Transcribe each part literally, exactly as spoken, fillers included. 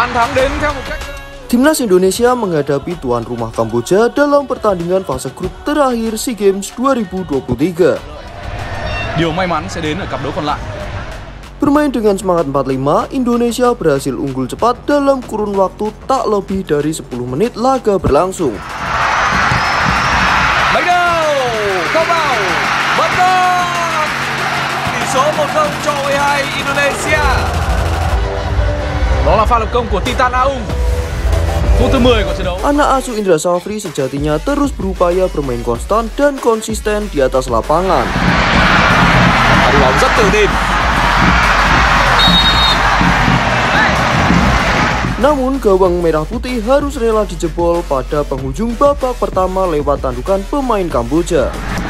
Bàn thắng đến theo một cách. Timnas Indonesia menghadapi tuan rumah Kamboja dalam pertandingan fase grup terakhir SEA Games dua ribu dua puluh tiga. Điều may mắn sẽ đến ở cặp đấu còn lại. Bermain dengan semangat empat lima, Indonesia berhasil unggul cepat dalam kurun waktu tak lebih dari sepuluh menit laga berlangsung. Lấy đâu, không vào, vẫn còn. Tỷ số một không cho u hai Indonesia. Đó là pha lập công của Titan Aung. Phút thứ mười của trận đấu. Anak asuh Indra Safri sejatinya terus berupaya bermain konstan dan konsisten di atas lapangan. Đội bóng rất tự tin. Namun gawang merah putih harus rela dijebol pada penghujung babak pertama lewat tandukan pemain Kamboja.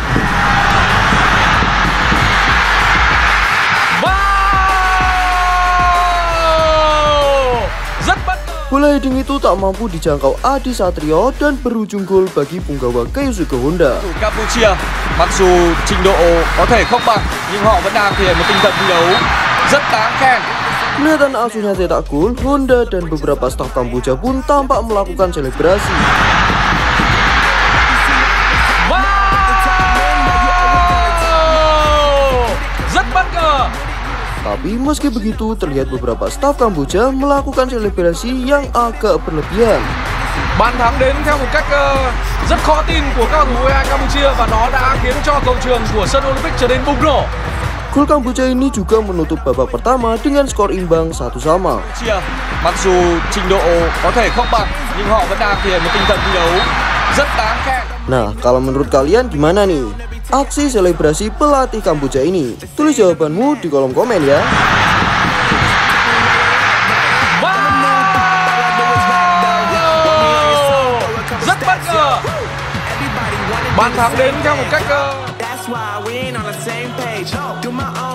Bola heading itu tak mampu dijangkau Adi Satrio dan berujung gol bagi punggawa Keisuke Honda. Campuchia, mặc dù trình độ có thể không bằng nhưng họ vẫn đang thể hiện một tinh thần thi đấu rất đáng khen. Kelihatan asuhnya cetak gol, Honda dan beberapa staf Kamboja pun tampak melakukan selebrasi. Rất bất ngờ. Tapi meski begitu, terlihat beberapa staf Kamboja melakukan selebrasi yang agak berlebihan. Bàn thắng đến theo một cách uh, rất khó tin của các cầu thủ u hai Campuchia và nó đã khiến cho cầu trường của sân Olympic trở nên bùng nổ. Gol Kamboja ini juga menutup babak pertama dengan skor imbang satu sama. Mặc dù trình độ có thể không bằng nhưng họ vẫn đang thể hiện một tinh thần thi đấu rất đáng khen. Nah, kalau menurut kalian gimana nih aksi selebrasi pelatih Kamboja ini? Tulis jawabanmu di kolom komen ya. Rất bất ngờ. Bàn thắng đến theo một cách uh...